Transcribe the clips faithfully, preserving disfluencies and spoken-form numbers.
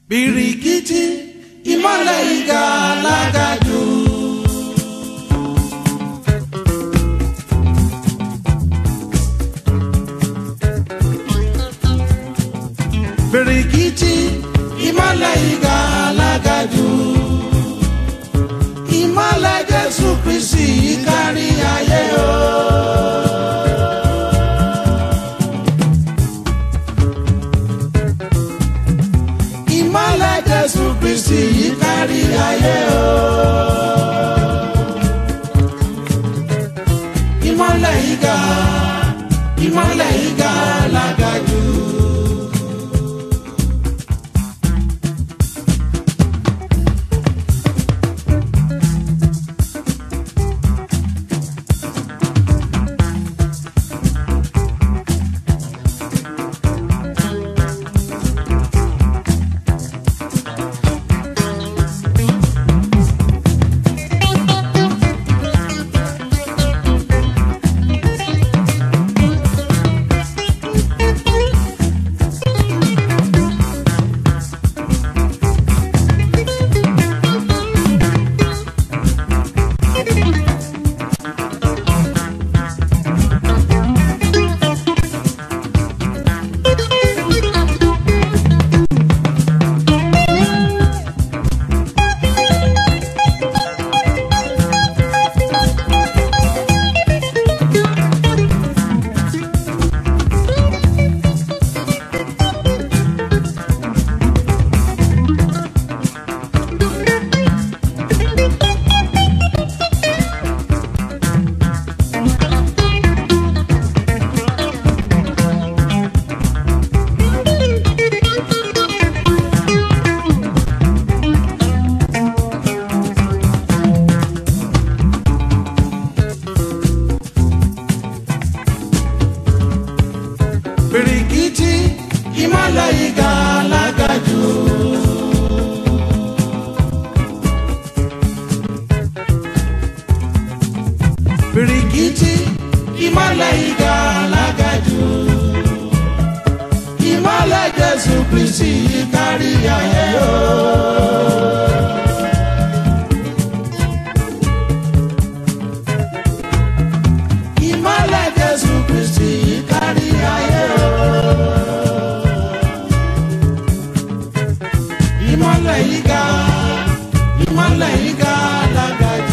Birikiti ìmọ́lẹ̀ ìgàlagà jù. Birikiti ìmọ́lẹ̀ ìgàlagà jù. Ìmọ́lẹ̀ Jésù Kristi kárí ayé o. Ìmọ́lẹ̀ Jésù Kristi kárí ayé o. Ìmọ́lẹ̀ ìgà, ìmọ́lẹ̀ ìgàlagà jù. Birikiti ìmọ́lẹ̀ ìgàlagà jù. Birikiti ìmọ́lẹ̀ ìgàlagà jù. Ìmọ́lẹ̀ Jésù Kristi kárí ayé o. Ìmọ́lẹ̀ Jésù Kristi kárí ayé o. Ìmọ́lẹ̀ ìgà, ìmọ́lẹ̀ ìgàlagà jù.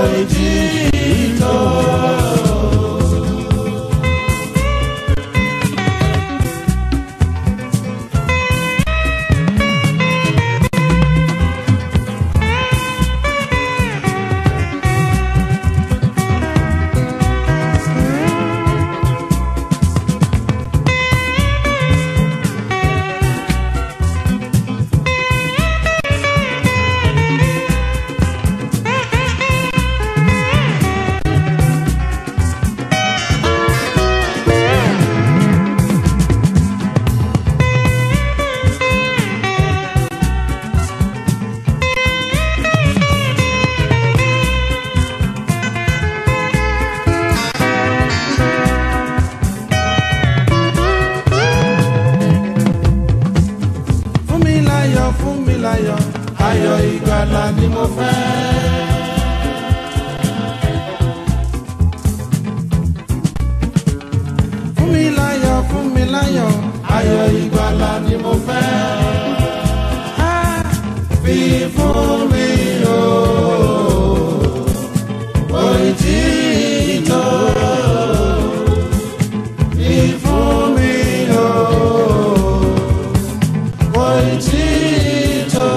ì tí ì tó. Ayọ̀ ìgbàlà ni mo fẹ́. Fún mi láyọ̀, fún mi láyọ̀, ayọ̀ ìgbàlà ni mo fẹ́. Fi fún mi o, kò ì tí ì tó. Fi fún mi o, kò ì tí ì tó.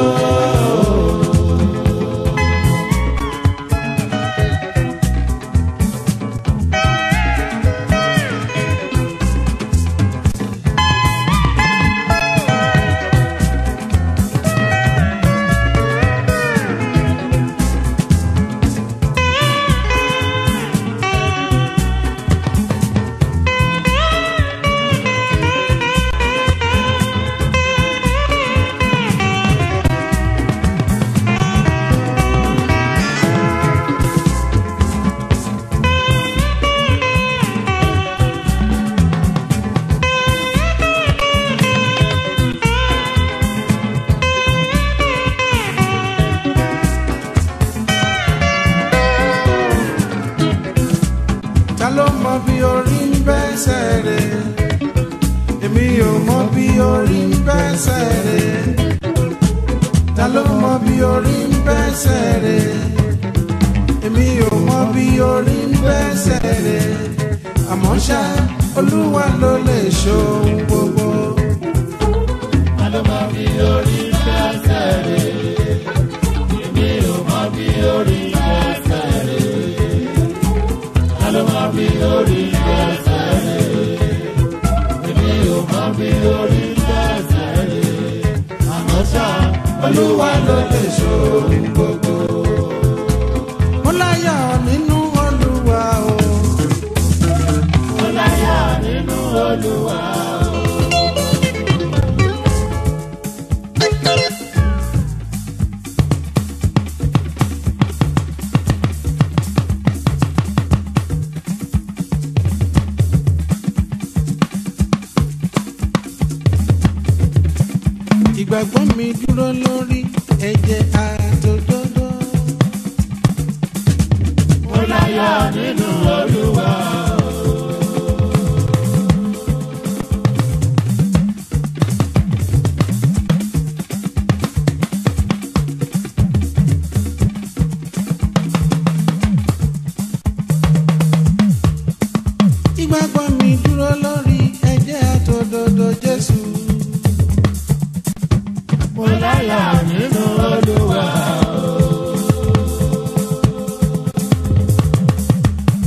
Ta ló mọ bí orí ń bẹ́sẹ̀ rẹ̀? Èmi ò mọ bí orí ń bẹ́sẹ̀ rẹ̀. Ta ló mọ bí orí ń bẹ́sẹ̀ rẹ̀? Èmi ò mọ bí orí ń bẹ́sẹ̀ rẹ̀. Àmọ́ ṣá Olúwa ló lè ṣohun gbogbo. Ta ló mọ bí orí ń bẹ́sẹ̀ rẹ̀? Èmi ò mọ bí orí ń bẹ́sẹ̀ rẹ̀. Ta ló mọ bí orí ń bẹ́sẹ̀ rẹ̀? Èmi ò mọ bí orí ń bẹ́sẹ̀ rẹ̀. Àmọ́ ṣá Olúwa ló lè ṣohun gbogbo. Mo láyọ̀ nínú Olúwa o. Mo láyọ̀ nínú Olúwa o. Ìgbàgbọ́ mi dúró lórí ẹ̀jẹ̀ àtòdodo. Mo láyọ̀ nínú Olúwa o. Ìgbàgbọ́ mi dúró lórí ẹ̀jẹ̀ àtòdodo Jésù. Mo láyọ̀ nínú Olúwa o.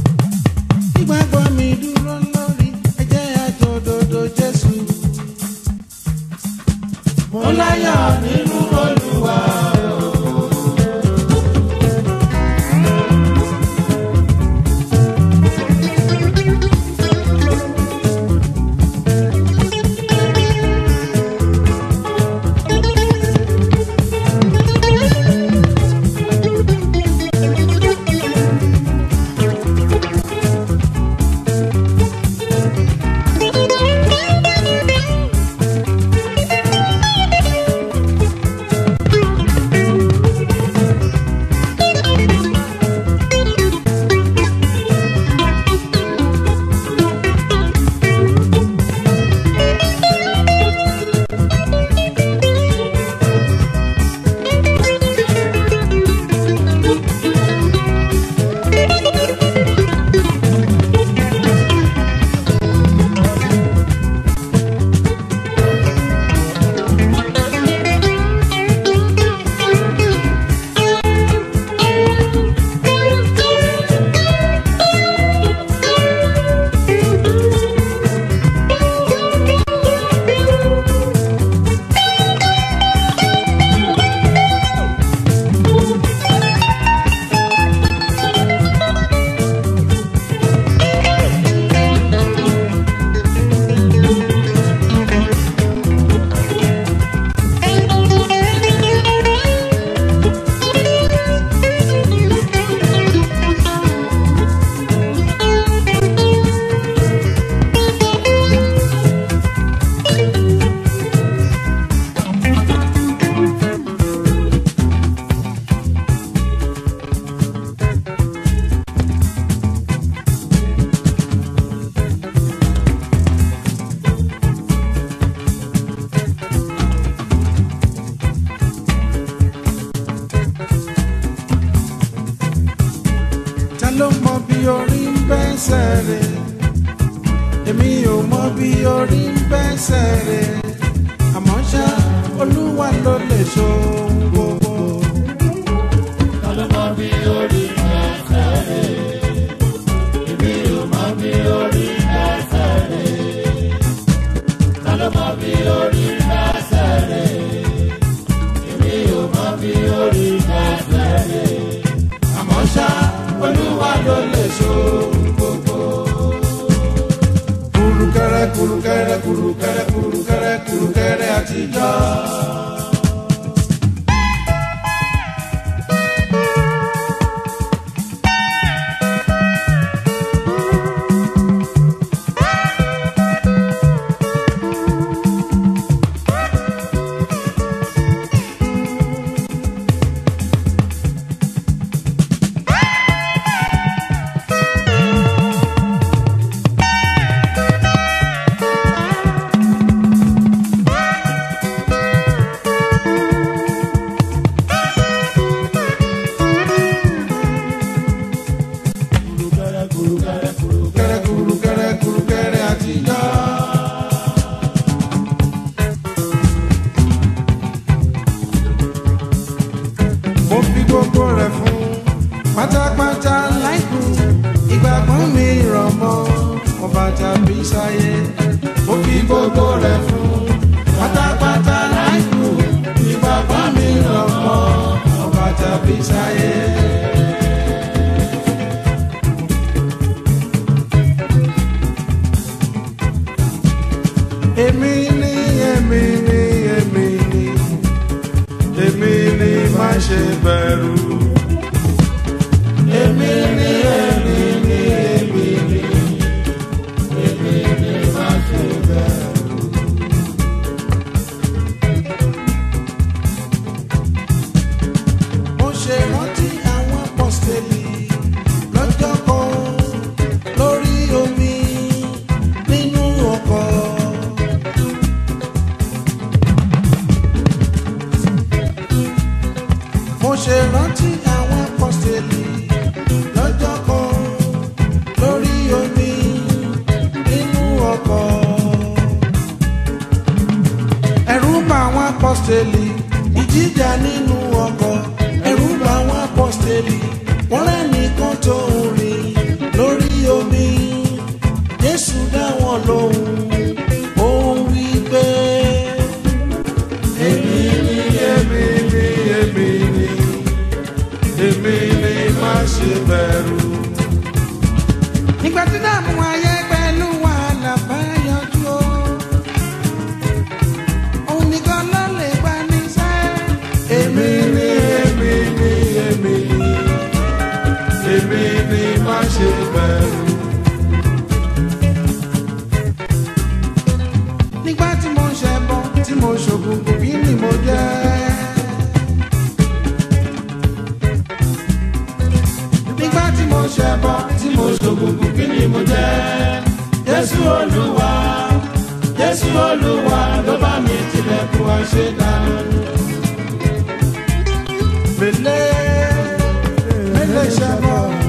ló mọ bí orí ń bẹ́sẹ̀ rẹ̀ èmi ò mọ bí orí ń bẹ́sẹ̀ rẹ̀ àmọ́ ṣá Olúwa ló lè so ohun gbogbo. Ta ló mọ bí orí ń bẹ́sẹ̀ rẹ̀ èmi ò mọ bí orí ń bẹ́sẹ̀ rẹ̀ ta ló mọ bí orí ń bẹ́sẹ̀ rẹ̀ èmi ò mọ bí orí ń bẹ́sẹ̀ rẹ̀ àmọ́ ṣá Olúwa ló lè so ohun gbogbo. Kùrùkẹrẹ kùrùkẹrẹ kùrùkẹrẹ kùrùkẹrẹ kùrùkẹrẹ àtijọ́. Gbogbo rẹ̀ fún pátápátá láìkú ìgbàgbọ́ mi rọ̀ mọ́ ọba tàbí sáyé. Mo fi gbogbo rẹ̀ fún pátápátá láìkú ìgbàgbọ́ mi rọ̀ mọ́ ọba tàbí sáyé. Èmi ni èmi ni èmi ni èmi ni má ṣe bẹ̀rù. Èmi ni èmi ni èmi ni èmi ni má ṣe bẹ̀rù. Mo ṣe rántí àwọn apọ́sítélì lọ́jọ́ kan lórí omi nínú ọkọ̀. Mo ṣe rántí àwọn apọ́sítélì lọ́jọ́ kan lórí omi nínú ọkọ̀. Ẹ̀rù bà àwọn apọ́sítélì ìjìjà nínú ọkọ̀. Ẹ̀rù bà àwọn apọ́sítélì wọ́n lẹ́nìkan tó ń rìn lórí omi. Jésù dá wọn lóhùn ó ń wí pé èmi ni èmi ni èmi ni èmi ni má ṣe bẹ̀rù. Nígbà tí dààmú ayé pẹ̀lú wàhálà bá yanjú o, òun nìkan ló lè gbà ní sẹ́. Èmi ni èmi ni èmi ni èmi ni má ṣe bẹ̀rù. Nígbà tí mo ṣẹbọ tí mo ṣògùnkùn kí ni mo jẹ́. Nígbà tí mo ṣẹbọ tí mo ṣògùnkùn kí ni mo jẹ́. Jésù Olúwa Jésù Olúwa ló bá mi tilẹ̀kùn àṣedànù. Mélé mélé ṣẹbọ.